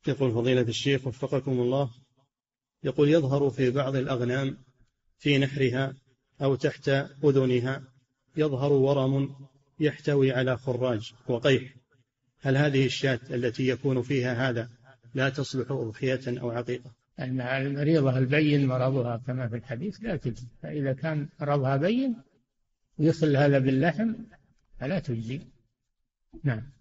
يقول فضيلة الشيخ وفقكم الله، يقول يظهر في بعض الأغنام في نحرها أو تحت أذنها يظهر ورم يحتوي على خراج وقيح، هل هذه الشاة التي يكون فيها هذا لا تصلح أضحية أو عقيقة؟ أن المريضة البين مرضها كما في الحديث لا تجزي، فإذا كان مرضها بين ويصل هذا باللحم فلا تجزي. نعم.